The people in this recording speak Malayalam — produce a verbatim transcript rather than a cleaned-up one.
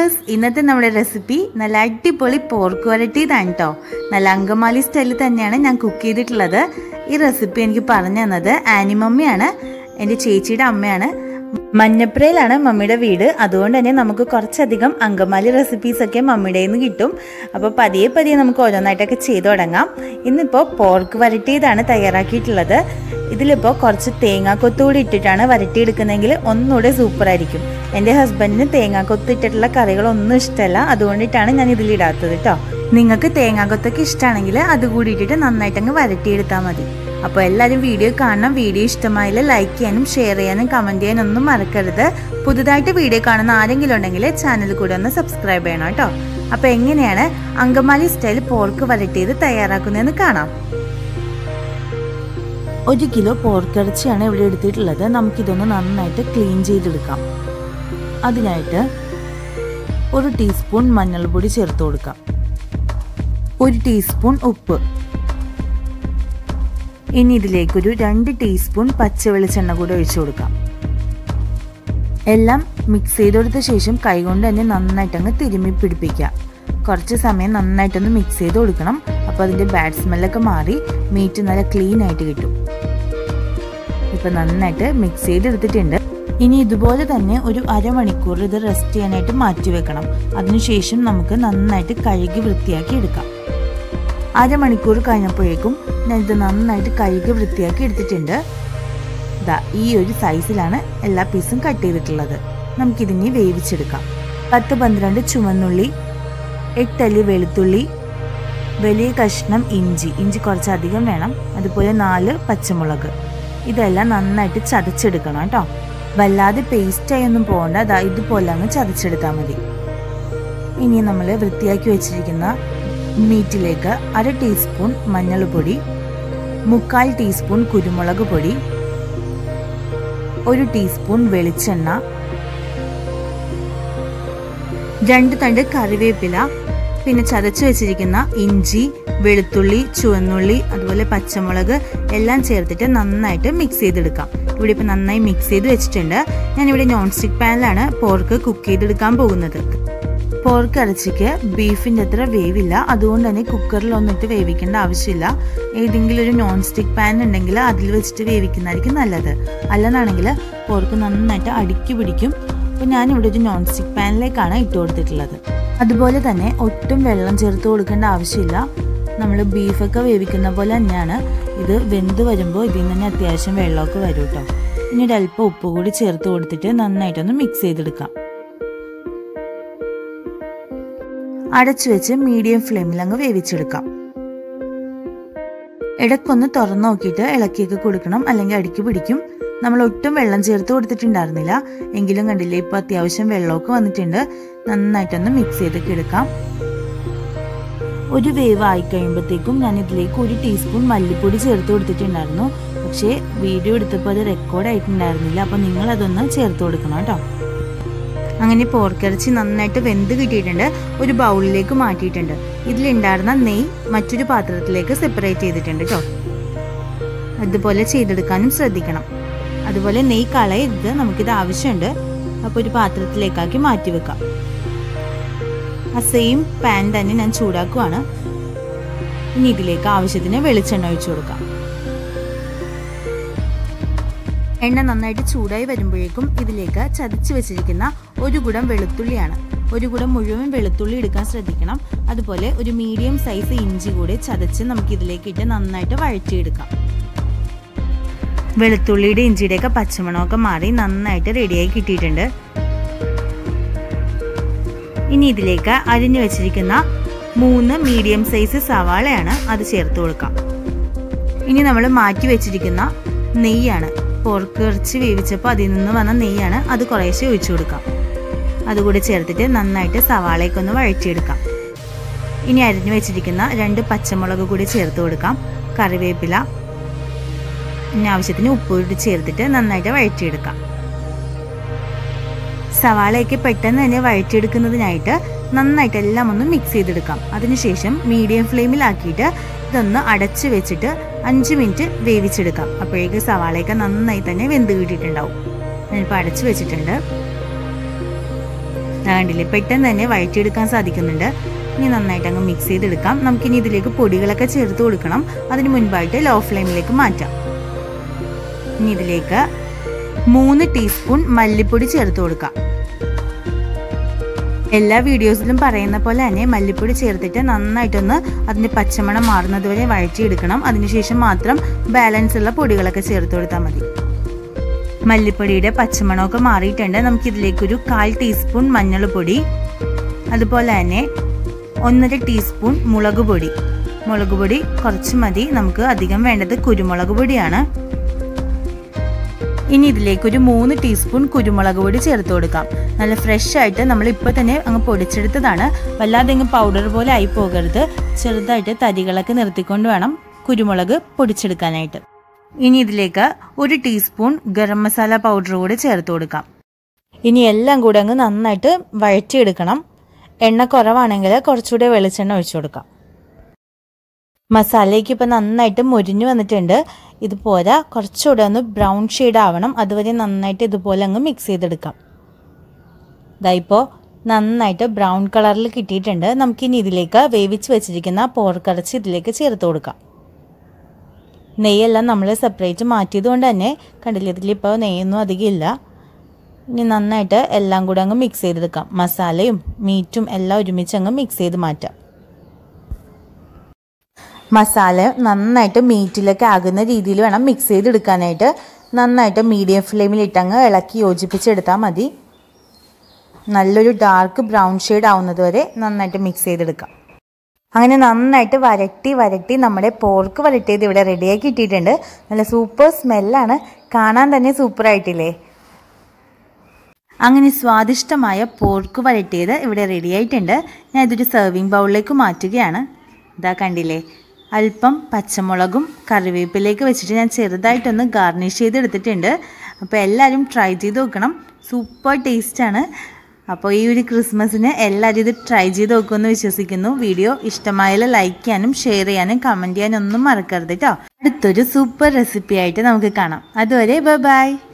viewers, ഇന്നത്തെ നമ്മുടെ റെസിപ്പി നല്ല അടിപൊളി പോർക്ക് വരട്ടിയതാണ് ട്ടോ. നല്ല അങ്കമാലി സ്റ്റൈലിൽ തന്നെയാണ് ഞാൻ കുക്ക് ചെയ്തിട്ടുള്ളത്. ഈ റെസിപ്പി എനിക്ക് പറഞ്ഞു തന്നത് ആനി മമ്മിയാണ്, എൻ്റെ ചേച്ചിയുടെ അമ്മയാണ്. മഞ്ഞപ്പുരയിലാണ് മമ്മിയുടെ വീട്. അതുകൊണ്ട് തന്നെ നമുക്ക് കുറച്ചധികം അങ്കമാലി റെസിപ്പീസൊക്കെ മമ്മിയുടെ നിന്ന് കിട്ടും. അപ്പോൾ പതിയെ പതിയെ നമുക്ക് ഓരോന്നായിട്ടൊക്കെ ചെയ്തു തുടങ്ങാം. ഇന്നിപ്പോൾ പോർക്ക് വരട്ടിയതാണ് തയ്യാറാക്കിയിട്ടുള്ളത്. ഇതിലിപ്പോൾ കുറച്ച് തേങ്ങാക്കൊത്ത് കൂടി ഇട്ടിട്ടാണ് വരട്ടിയെടുക്കുന്നതെങ്കിൽ ഒന്നുകൂടെ സൂപ്പറായിരിക്കും. എൻ്റെ ഹസ്ബൻഡിന് തേങ്ങാക്കൊത്ത് ഇട്ടിട്ടുള്ള കറികളൊന്നും ഇഷ്ടമല്ല, അതുകൊണ്ടിട്ടാണ് ഞാൻ ഇതിലിടാത്തത് കേട്ടോ. നിങ്ങൾക്ക് തേങ്ങാക്കൊത്തൊക്കെ ഇഷ്ടമാണെങ്കിൽ അതുകൂടി ഇട്ടിട്ട് നന്നായിട്ടങ്ങ് വരട്ടിയെടുത്താൽ മതി. അപ്പോൾ എല്ലാവരും വീഡിയോ കാണണം. വീഡിയോ ഇഷ്ടമായാൽ ലൈക്ക് ചെയ്യാനും ഷെയർ ചെയ്യാനും കമൻറ്റ് ചെയ്യാനും ഒന്നും മറക്കരുത്. പുതുതായിട്ട് വീഡിയോ കാണുന്ന ആരെങ്കിലും ഉണ്ടെങ്കിൽ ചാനൽ കൂടെ ഒന്ന് സബ്സ്ക്രൈബ് ചെയ്യണം കേട്ടോ. അപ്പോൾ എങ്ങനെയാണ് അങ്കമാലി സ്റ്റൈൽ പോർക്ക് വരട്ടിയത് തയ്യാറാക്കുന്നതെന്ന് കാണാം. ഒരു കിലോ പോർക്ക് ഇറച്ചിയാണ് ഇവിടെ എടുത്തിട്ടുള്ളത്. നമുക്കിതൊന്ന് നന്നായിട്ട് ക്ലീൻ ചെയ്തെടുക്കാം. അതിനായിട്ട് ഒരു ടീസ്പൂൺ മഞ്ഞൾപ്പൊടി ചേർത്ത് കൊടുക്കാം, ഒരു ടീസ്പൂൺ ഉപ്പ്. ഇനി ഇതിലേക്കൊരു രണ്ട് ടീസ്പൂൺ പച്ച വെളിച്ചെണ്ണ കൂടെ ഒഴിച്ചു കൊടുക്കാം. എല്ലാം മിക്സ് ചെയ്തെടുത്ത ശേഷം കൈകൊണ്ട് തന്നെ നന്നായിട്ടങ്ങ് തിരുമ്മി പിടിപ്പിക്കാം. കുറച്ച് സമയം നന്നായിട്ടൊന്ന് മിക്സ് ചെയ്ത് കൊടുക്കണം. അപ്പോൾ അതിൻ്റെ ബാഡ് സ്മെല്ലൊക്കെ മാറി മീറ്റ് നല്ല ക്ലീൻ ആയിട്ട് കിട്ടും. ഇപ്പം നന്നായിട്ട് മിക്സ് ചെയ്തെടുത്തിട്ടുണ്ട്. ഇനി ഇതുപോലെ തന്നെ ഒരു അരമണിക്കൂർ ഇത് റെസ്റ്റ് ചെയ്യാനായിട്ട് മാറ്റി വെക്കണം. അതിനുശേഷം നമുക്ക് നന്നായിട്ട് കഴുകി വൃത്തിയാക്കി എടുക്കാം. അരമണിക്കൂർ കഴിഞ്ഞപ്പോഴേക്കും ഞാൻ ഇത് നന്നായിട്ട് കഴുകി വൃത്തിയാക്കി എടുത്തിട്ടുണ്ട്. ഇതാ ഈ ഒരു സൈസിലാണ് എല്ലാ പീസും കട്ട് ചെയ്തിട്ടുള്ളത്. നമുക്കിതിനെ വേവിച്ചെടുക്കാം. പത്ത് പന്ത്രണ്ട് ചുവന്നുള്ളി, എട്ടല്ലി വെളുത്തുള്ളി, വലിയ കഷ്ണം ഇഞ്ചി, ഇഞ്ചി കുറച്ചധികം വേണം, അതുപോലെ നാല് പച്ചമുളക്. ഇതെല്ലാം നന്നായിട്ട് ചതച്ചെടുക്കണം കേട്ടോ. വല്ലാതെ പേസ്റ്റായി ഒന്നും പോകണ്ട, അതാ ഇതുപോലെ അങ്ങ് ചതച്ചെടുത്താൽ മതി. ഇനി നമ്മൾ വൃത്തിയാക്കി വെച്ചിരിക്കുന്ന മീറ്റിലേക്ക് അര ടീസ്പൂൺ മഞ്ഞൾപ്പൊടി, മുക്കാൽ ടീസ്പൂൺ കുരുമുളക് പൊടി, ഒരു ടീസ്പൂൺ വെളിച്ചെണ്ണ, രണ്ട് തണ്ട് കറിവേപ്പില, പിന്നെ ചതച്ചു വെച്ചിരിക്കുന്ന ഇഞ്ചി, വെളുത്തുള്ളി, ചുവന്നുള്ളി, അതുപോലെ പച്ചമുളക് എല്ലാം ചേർത്തിട്ട് നന്നായിട്ട് മിക്സ് ചെയ്തെടുക്കാം. ഇവിടെ ഇപ്പം നന്നായി മിക്സ് ചെയ്ത് വെച്ചിട്ടുണ്ട്. ഞാനിവിടെ നോൺ സ്റ്റിക്ക് പാനിലാണ് പോർക്ക് കുക്ക് ചെയ്തെടുക്കാൻ പോകുന്നത്. പോർക്ക് ഇറച്ചിക്ക് ബീഫിൻ്റെ അത്ര വേവില്ല, അതുകൊണ്ട് തന്നെ കുക്കറിൽ ഒന്നിട്ട് വേവിക്കേണ്ട ആവശ്യമില്ല. ഏതെങ്കിലും ഒരു നോൺ സ്റ്റിക്ക് പാൻ ഉണ്ടെങ്കിൽ അതിൽ വെച്ചിട്ട് വേവിക്കുന്നതായിരിക്കും നല്ലത്. അല്ലെന്നാണെങ്കിൽ പോർക്ക് നന്നായിട്ട് അടുക്കി പിടിക്കും. അപ്പോൾ ഞാനിവിടെ ഒരു നോൺ സ്റ്റിക്ക് പാനിലേക്കാണ് ഇട്ട് കൊടുത്തിട്ടുള്ളത്. അതുപോലെ തന്നെ ഒട്ടും വെള്ളം ചേർത്ത് കൊടുക്കേണ്ട ആവശ്യമില്ല. നമ്മൾ ബീഫൊക്കെ വേവിക്കുന്ന പോലെ തന്നെയാണ് ഇത്. വെന്ത് വരുമ്പോൾ ഇതിൽ നിന്ന് തന്നെ അത്യാവശ്യം വെള്ളമൊക്കെ വരും കേട്ടോ. ഇനി ഒരല്പം ഉപ്പ് കൂടി ചേർത്ത് കൊടുത്തിട്ട് നന്നായിട്ടൊന്ന് മിക്സ് ചെയ്തെടുക്കാം. അടച്ചു വെച്ച് മീഡിയം ഫ്ലെയിമിൽ അങ്ങ് വേവിച്ചെടുക്കാം. ഇടയ്ക്കൊന്ന് തുറന്നു നോക്കിയിട്ട് ഇളക്കിയൊക്കെ കൊടുക്കണം, അല്ലെങ്കിൽ അടിക്ക് പിടിക്കും. നമ്മൾ ഒട്ടും വെള്ളം ചേർത്ത് കൊടുത്തിട്ടുണ്ടായിരുന്നില്ല, എങ്കിലും കണ്ടില്ലേ ഇപ്പം അത്യാവശ്യം വെള്ളമൊക്കെ വന്നിട്ടുണ്ട്. നന്നായിട്ടൊന്ന് മിക്സ് ചെയ്തൊക്കെ എടുക്കാം. ഒരു വേവ് ആയി കഴിയുമ്പോഴത്തേക്കും ഞാൻ ഇതിലേക്ക് ഒരു ടീസ്പൂൺ മല്ലിപ്പൊടി ചേർത്ത് കൊടുത്തിട്ടുണ്ടായിരുന്നു. പക്ഷേ വീഡിയോ എടുത്തപ്പോൾ അത് റെക്കോർഡ് ആയിട്ടുണ്ടായിരുന്നില്ല, അപ്പോൾ നിങ്ങളതൊന്ന് ചേർത്ത് കൊടുക്കണം കേട്ടോ. അങ്ങനെ പോർക്കിറച്ചി നന്നായിട്ട് വെന്ത് കിട്ടിയിട്ടുണ്ട്. ഒരു ബൗളിലേക്ക് മാറ്റിയിട്ടുണ്ട്. ഇതിലുണ്ടായിരുന്ന നെയ്യ് മറ്റൊരു പാത്രത്തിലേക്ക് സെപ്പറേറ്റ് ചെയ്തിട്ടുണ്ട് കേട്ടോ. അതുപോലെ ചെയ്തെടുക്കാനും ശ്രദ്ധിക്കണം. അതുപോലെ നെയ്യ് കളയരുത്, നമുക്കിത് ആവശ്യമുണ്ട്. അപ്പോൾ ഒരു പാത്രത്തിലേക്കാക്കി മാറ്റി വെക്കാം. ആ സെയിം പാൻ തന്നെ ഞാൻ ചൂടാക്കുവാണ്. ഇനി ഇതിലേക്ക് ആവശ്യത്തിന് വെളിച്ചെണ്ണ ഒഴിച്ചു കൊടുക്കാം. എണ്ണ നന്നായിട്ട് ചൂടായി വരുമ്പോഴേക്കും ഇതിലേക്ക് ചതച്ച് വെച്ചിരിക്കുന്ന ഒരു കുടം വെളുത്തുള്ളിയാണ്. ഒരു കുടം മുഴുവൻ വെളുത്തുള്ളി എടുക്കാൻ ശ്രദ്ധിക്കണം. അതുപോലെ ഒരു മീഡിയം സൈസ് ഇഞ്ചി കൂടി ചതച്ച് നമുക്ക് ഇതിലേക്ക് ഇട്ട് നന്നായിട്ട് വഴറ്റിയെടുക്കാം. വെളുത്തുള്ളിയുടെ ഇഞ്ചിയുടെയൊക്കെ പച്ചമണമൊക്കെ മാറി നന്നായിട്ട് റെഡിയായി കിട്ടിയിട്ടുണ്ട്. ഇനി ഇതിലേക്ക് അരിഞ്ഞു വെച്ചിരിക്കുന്ന മൂന്ന് മീഡിയം സൈസ് സവാളയാണ്, അത് ചേർത്ത് കൊടുക്കാം. ഇനി നമ്മൾ മാറ്റി വെച്ചിരിക്കുന്ന നെയ്യാണ്, പോർക്ക് ഇറച്ചി വേവിച്ചപ്പോൾ അതിൽ നിന്ന് വന്ന നെയ്യാണ്, അത് കുറേശ്ശെ ഒഴിച്ചു കൊടുക്കാം. അതുകൂടി ചേർത്തിട്ട് നന്നായിട്ട് സവാളയൊക്കെ വഴറ്റിയെടുക്കാം. ഇനി അരിഞ്ഞു വെച്ചിരിക്കുന്ന രണ്ട് പച്ചമുളക് കൂടി ചേർത്ത് കൊടുക്കാം, കറിവേപ്പില, ഇനി ആവശ്യത്തിന് ഉപ്പ് കൂടി ചേർത്തിട്ട് നന്നായിട്ട് വഴറ്റിയെടുക്കാം. സവാളയൊക്കെ പെട്ടെന്ന് തന്നെ വഴറ്റിയെടുക്കുന്നതിനായിട്ട് നന്നായിട്ട് എല്ലാം ഒന്ന് മിക്സ് ചെയ്തെടുക്കാം. അതിനുശേഷം മീഡിയം ഫ്ലെയിമിലാക്കിയിട്ട് ഇതൊന്ന് അടച്ച് വെച്ചിട്ട് അഞ്ച് മിനിറ്റ് വേവിച്ചെടുക്കാം. അപ്പോഴേക്ക് സവാളയൊക്കെ നന്നായി തന്നെ വെന്ത് കിട്ടിയിട്ടുണ്ടാവും. ഞാനിപ്പോൾ അടച്ച് വെച്ചിട്ടുണ്ട്. കണ്ടില്ലേ, പെട്ടെന്ന് തന്നെ വഴറ്റിയെടുക്കാൻ സാധിക്കുന്നുണ്ട്. ഇനി നന്നായിട്ട് അങ്ങ് മിക്സ് ചെയ്തെടുക്കാം. നമുക്കിനി ഇതിലേക്ക് പൊടികളൊക്കെ ചേർത്ത് കൊടുക്കണം. അതിന് മുൻപായിട്ട് ലോ ഫ്ലെയിമിലേക്ക് മാറ്റാം. ഇനി ഇതിലേക്ക് മൂന്ന് ടീസ്പൂൺ മല്ലിപ്പൊടി ചേർത്ത് കൊടുക്കാം. എല്ലാ വീഡിയോസിലും പറയുന്ന പോലെ തന്നെ മല്ലിപ്പൊടി ചേർത്തിട്ട് നന്നായിട്ടൊന്ന് അതിൻ്റെ പച്ചമണം മാറുന്നത് വരെ വഴറ്റിയെടുക്കണം. അതിനുശേഷം മാത്രം ബാലൻസ് ഉള്ള പൊടികളൊക്കെ ചേർത്ത് കൊടുത്താൽ മതി. മല്ലിപ്പൊടിയുടെ പച്ചമണമൊക്കെ മാറിയിട്ടുണ്ട്. നമുക്കിതിലേക്കൊരു കാൽ ടീസ്പൂൺ മഞ്ഞൾപ്പൊടി, അതുപോലെ തന്നെ ഒന്നര ടീസ്പൂൺ മുളക് പൊടി. മുളക് പൊടി കുറച്ച് മതി, നമുക്ക് അധികം വേണ്ടത് കുരുമുളക് പൊടിയാണ്. ഇനി ഇതിലേക്കൊരു മൂന്ന് ടീസ്പൂൺ കുരുമുളക് പൊടി ചേർത്ത് കൊടുക്കാം. നല്ല ഫ്രഷ് ആയിട്ട് നമ്മൾ ഇപ്പോൾ തന്നെ അങ്ങ് പൊടിച്ചെടുത്തതാണ്. വല്ലാതെ അങ്ങ് പൗഡർ പോലെ ആയി പോകരുത്. ചെറുതായിട്ട് തരികളൊക്കെ നിർത്തിക്കൊണ്ട് വേണം കുരുമുളക് പൊടിച്ചെടുക്കാനായിട്ട്. ഇനി ഇതിലേക്ക് ഒരു ടീസ്പൂൺ ഗരം മസാല പൗഡർ കൂടി ചേർത്ത് കൊടുക്കാം. ഇനി എല്ലാം കൂടെ അങ്ങ് നന്നായിട്ട് വഴറ്റിയെടുക്കണം. എണ്ണ കുറവാണെങ്കിൽ കുറച്ചുകൂടെ വെളിച്ചെണ്ണ ഒഴിച്ചു കൊടുക്കാം. മസാലയ്ക്ക് ഇപ്പോൾ നന്നായിട്ട് മുരിഞ്ഞു വന്നിട്ടുണ്ട്. ഇതുപോലെ കുറച്ചുകൂടെ ഒന്ന് ബ്രൗൺ ഷെയ്ഡ് ആവണം. അതുവരെ നന്നായിട്ട് ഇതുപോലെ അങ്ങ് മിക്സ് ചെയ്തെടുക്കാം. ഇതായിപ്പോൾ നന്നായിട്ട് ബ്രൗൺ കളറിൽ കിട്ടിയിട്ടുണ്ട്. നമുക്കിനി ഇതിലേക്ക് വേവിച്ച് വെച്ചിരിക്കുന്ന പോർക്കിറച്ചി ഇതിലേക്ക് ചേർത്ത് കൊടുക്കാം. നെയ്യെല്ലാം നമ്മൾ സെപ്പറേറ്റ് മാറ്റിയത് കൊണ്ട് തന്നെ കണ്ടില്ല, ഇതിലിപ്പോൾ നെയ്യൊന്നും അധികം ഇല്ല. ഇനി നന്നായിട്ട് എല്ലാം കൂടെ അങ്ങ് മിക്സ് ചെയ്തെടുക്കാം. മസാലയും മീറ്റും എല്ലാം ഒരുമിച്ച് അങ്ങ് മിക്സ് ചെയ്ത് മാറ്റാം. മസാല നന്നായിട്ട് മീറ്റിലൊക്കെ ആകുന്ന രീതിയിൽ വേണം മിക്സ് ചെയ്തെടുക്കാനായിട്ട്. നന്നായിട്ട് മീഡിയം ഫ്ലെയിമിലിട്ടങ്ങ് ഇളക്കി യോജിപ്പിച്ചെടുത്താൽ മതി. നല്ലൊരു ഡാർക്ക് ബ്രൗൺ ഷെയ്ഡ് ആവുന്നത് വരെ നന്നായിട്ട് മിക്സ് ചെയ്തെടുക്കാം. അങ്ങനെ നന്നായിട്ട് വരട്ടി വരട്ടി നമ്മുടെ പോർക്ക് വരട്ടിയത് ഇവിടെ റെഡിയാക്കി ഇട്ടിട്ടുണ്ട്. നല്ല സൂപ്പർ സ്മെല്ലാണ്, കാണാൻ തന്നെ സൂപ്പറായിട്ടില്ലേ. അങ്ങനെ സ്വാദിഷ്ടമായ പോർക്ക് വരട്ടിയത് ഇവിടെ റെഡിയായിട്ടുണ്ട്. ഞാൻ ഇതൊരു സെർവിങ് ബൗളിലേക്ക് മാറ്റുകയാണ്. ഇതാ കണ്ടില്ലേ, അല്പം പച്ചമുളകും കറിവേപ്പിലേക്ക് വെച്ചിട്ട് ഞാൻ ചെറുതായിട്ടൊന്ന് ഗാർണിഷ് ചെയ്തെടുത്തിട്ടുണ്ട്. അപ്പോൾ എല്ലാവരും ട്രൈ ചെയ്ത് നോക്കണം, സൂപ്പർ ടേസ്റ്റാണ്. അപ്പോൾ ഈ ഒരു ക്രിസ്മസിന് എല്ലാവരും ഇത് ട്രൈ ചെയ്ത് നോക്കുമെന്ന് വിശ്വസിക്കുന്നു. വീഡിയോ ഇഷ്ടമായാൽ ലൈക്ക് ചെയ്യാനും ഷെയർ ചെയ്യാനും കമൻറ്റ് ചെയ്യാനും ഒന്നും മറക്കരുത് കേട്ടോ. അടുത്തൊരു സൂപ്പർ റെസിപ്പി ആയിട്ട് നമുക്ക് കാണാം. അതുവരെ ബൈ ബൈ.